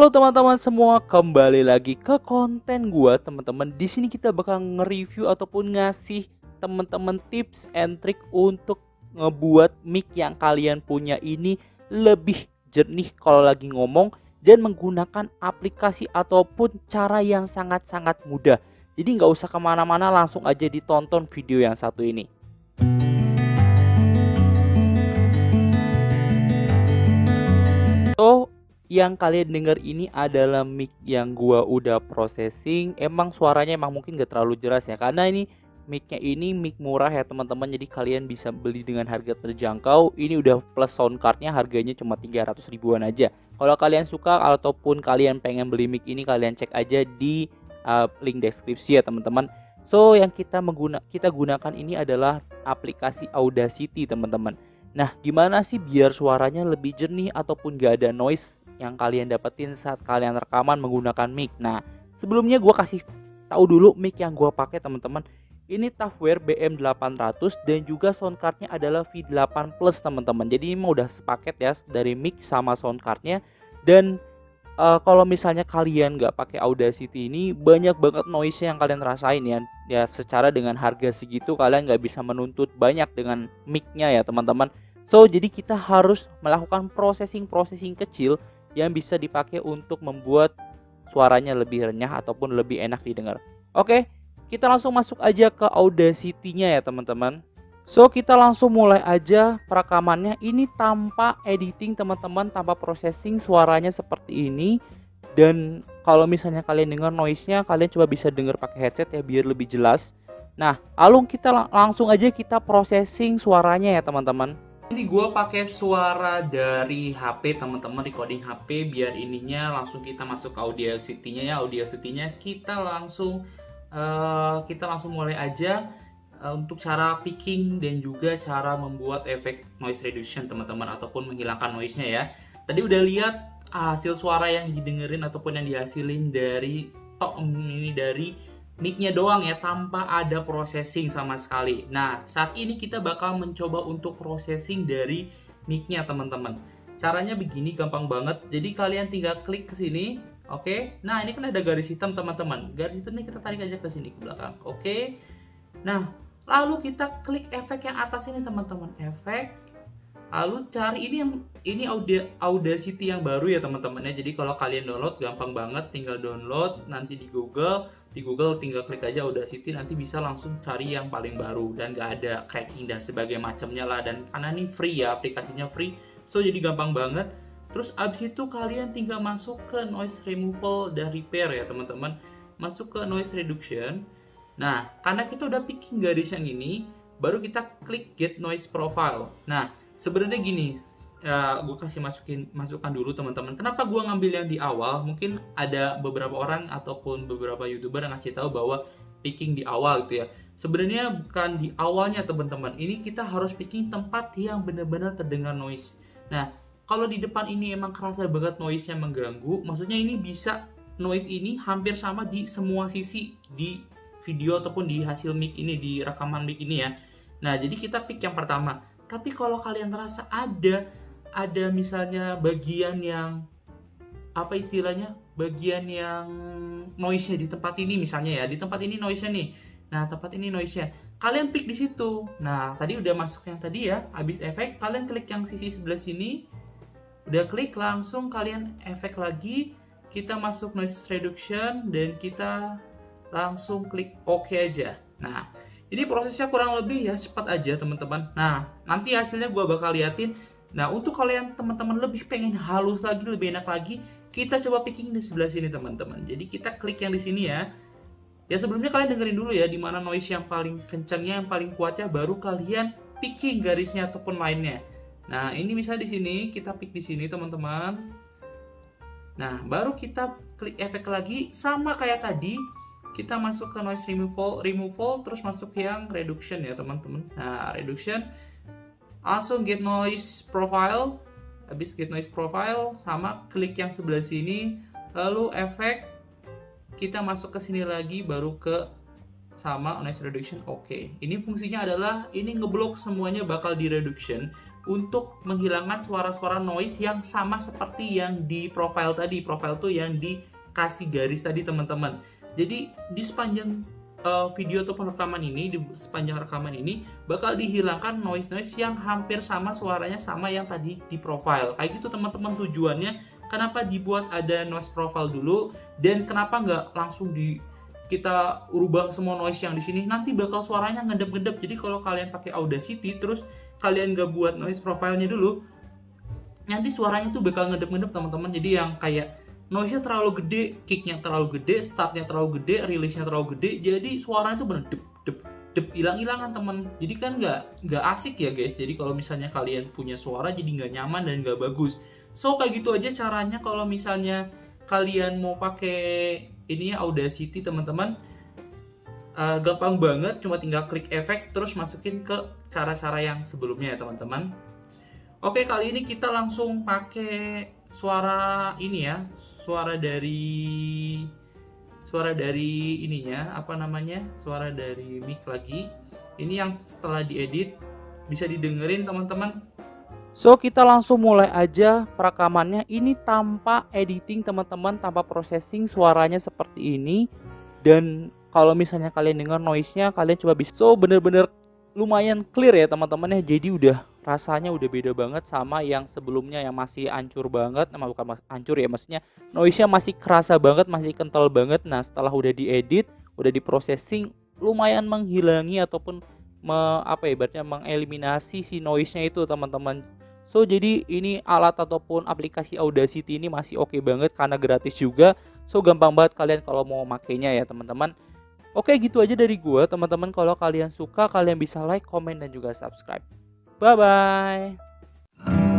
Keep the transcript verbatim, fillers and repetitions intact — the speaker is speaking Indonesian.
Halo teman-teman semua, kembali lagi ke konten gua, teman-teman. Di sini kita bakal nge-review ataupun ngasih teman-teman tips and trick untuk ngebuat mic yang kalian punya ini lebih jernih kalau lagi ngomong dan menggunakan aplikasi ataupun cara yang sangat-sangat mudah. Jadi nggak usah kemana-mana, langsung aja ditonton video yang satu ini. So, yang kalian dengar ini adalah mic yang gua udah processing. Emang suaranya emang mungkin gak terlalu jelas ya, karena ini micnya ini mic murah ya teman-teman. Jadi kalian bisa beli dengan harga terjangkau. Ini udah plus sound cardnya, harganya cuma tiga ratus ribuan aja. Kalau kalian suka ataupun kalian pengen beli mic ini, kalian cek aja di uh, link deskripsi ya teman-teman. So, yang kita mengguna kita gunakan ini adalah aplikasi Audacity teman-teman. Nah, gimana sih biar suaranya lebih jernih ataupun gak ada noise yang kalian dapetin saat kalian rekaman menggunakan mic? Nah, sebelumnya gue kasih tahu dulu mic yang gue pakai teman-teman. Ini Tavware B M delapan ratus dan juga soundcardnya adalah V delapan Plus teman-teman. Jadi ini udah sepaket ya dari mic sama soundcardnya. Dan uh, kalau misalnya kalian gak pakai Audacity ini, banyak banget noise yang kalian rasain ya. Ya secara dengan harga segitu kalian gak bisa menuntut banyak dengan mic-nya ya teman-teman. So, jadi kita harus melakukan processing-processing kecil yang bisa dipakai untuk membuat suaranya lebih renyah ataupun lebih enak didengar. Oke, kita langsung masuk aja ke Audacity-nya ya teman-teman. So, kita langsung mulai aja perekamannya. Ini tanpa editing teman-teman, tanpa processing, suaranya seperti ini. Dan kalau misalnya kalian dengar noise-nya, kalian coba bisa dengar pakai headset ya biar lebih jelas. Nah, lalu kita lang langsung aja kita processing suaranya ya teman-teman. Ini gue pakai suara dari H P teman-teman, recording H P, biar ininya langsung kita masuk ke Audacity-nya ya. Audacity-nya kita langsung uh, kita langsung mulai aja uh, untuk cara picking dan juga cara membuat efek noise reduction teman-teman ataupun menghilangkan noise-nya ya. Tadi udah lihat hasil suara yang didengerin ataupun yang dihasilin dari tok ini dari mic-nya doang ya, tanpa ada processing sama sekali. Nah, saat ini kita bakal mencoba untuk processing dari mic-nya teman-teman. Caranya begini, gampang banget. Jadi kalian tinggal klik ke sini, oke? Okay? Nah, ini kan ada garis hitam teman-teman. Garis hitamnya kita tarik aja ke sini ke belakang, oke? Okay? Nah, lalu kita klik efek yang atas ini teman-teman, efek. Lalu cari ini yang ini Audacity yang baru ya teman-teman ya. Jadi kalau kalian download gampang banget, tinggal download nanti di Google. Di Google tinggal klik aja Audacity, nanti bisa langsung cari yang paling baru dan gak ada cracking dan sebagainya macamnya lah. Dan karena ini free ya, aplikasinya free, so jadi gampang banget. Terus abis itu kalian tinggal masuk ke noise removal dan repair ya teman-teman. Masuk ke noise reduction. Nah, karena kita udah picking garis yang ini, baru kita klik get noise profile. Nah, sebenarnya gini, uh, gue kasih masukin masukan dulu teman-teman. Kenapa gue ngambil yang di awal? Mungkin ada beberapa orang ataupun beberapa youtuber yang ngasih tahu bahwa picking di awal gitu ya. Sebenarnya bukan di awalnya teman-teman. Ini kita harus picking tempat yang benar-benar terdengar noise. Nah, kalau di depan ini emang kerasa banget noise-nya mengganggu, maksudnya ini bisa noise ini hampir sama di semua sisi di video ataupun di hasil mic ini, di rekaman mic ini ya. Nah, jadi kita pick yang pertama. Tapi kalau kalian terasa ada ada misalnya bagian yang apa istilahnya, bagian yang noise-nya di tempat ini misalnya ya, di tempat ini noise-nya nih. Nah, tempat ini noise-nya. Kalian pick di situ. Nah, tadi udah masuk yang tadi ya, habis efek kalian klik yang sisi sebelah sini. Udah klik, langsung kalian efek lagi, kita masuk noise reduction dan kita langsung klik OK aja. Nah, ini prosesnya kurang lebih ya cepat aja teman-teman. Nah, nanti hasilnya gue bakal liatin. Nah, untuk kalian teman-teman lebih pengen halus lagi, lebih enak lagi, kita coba picking di sebelah sini teman-teman. Jadi kita klik yang di sini ya. Ya sebelumnya kalian dengerin dulu ya, di mana noise yang paling kencangnya, yang paling kuatnya, baru kalian picking garisnya ataupun lainnya. Nah, ini misalnya di sini kita pick di sini teman-teman. Nah, baru kita klik efek lagi sama kayak tadi. Kita masuk ke noise removal, removal terus masuk yang reduction ya teman-teman. Nah, reduction langsung get noise profile. Habis get noise profile sama klik yang sebelah sini, lalu efek kita masuk ke sini lagi, baru ke sama noise reduction. Oke, okay. Ini fungsinya adalah ini ngeblok semuanya bakal di reduction. untuk menghilangkan suara-suara noise yang sama seperti yang di profile tadi. Profile tuh yang dikasih garis tadi teman-teman. Jadi di sepanjang uh, video ataupun rekaman ini, di sepanjang rekaman ini bakal dihilangkan noise-noise yang hampir sama suaranya sama yang tadi di profile. Kayak gitu teman-teman tujuannya. Kenapa dibuat ada noise profile dulu dan kenapa nggak langsung di kita rubah semua noise yang di sini, nanti bakal suaranya ngedep-ngedep. Jadi kalau kalian pakai Audacity terus kalian nggak buat noise profile-nya dulu, nanti suaranya tuh bakal ngedep-ngedep teman-teman. Jadi yang kayak noise-nya terlalu gede, kick-nya terlalu gede, start-nya terlalu gede, release-nya terlalu gede, jadi suaranya tuh bener dep dep dep hilang-hilangan teman. Jadi kan nggak nggak asik ya guys. Jadi kalau misalnya kalian punya suara jadi nggak nyaman dan nggak bagus. So kayak gitu aja caranya kalau misalnya kalian mau pakai ini ya Audacity teman-teman. Uh, gampang banget, cuma tinggal klik efek terus masukin ke cara-cara yang sebelumnya ya teman-teman. Oke, kali ini kita langsung pakai suara ini ya, suara dari suara dari ininya, apa namanya, suara dari mic lagi. Ini yang setelah diedit bisa didengerin teman-teman. So kita langsung mulai aja perekamannya. Ini tanpa editing teman-teman, tanpa processing, suaranya seperti ini. Dan kalau misalnya kalian dengar noise-nya, kalian coba bisa. So bener-bener lumayan clear ya teman-teman ya. Jadi udah rasanya udah beda banget sama yang sebelumnya yang masih hancur banget. Nah, bukan hancur ya, maksudnya noise-nya masih kerasa banget, masih kental banget. Nah setelah udah diedit, udah diprocessing, lumayan menghilangi ataupun me, apa ya, ibaratnya mengeliminasi si noise-nya itu teman-teman. So jadi ini alat ataupun aplikasi Audacity ini masih oke banget karena gratis juga. So gampang banget kalian kalau mau makainya ya teman-teman. Oke, gitu aja dari gua teman-teman. Kalau kalian suka, kalian bisa like, komen, dan juga subscribe. Bye bye.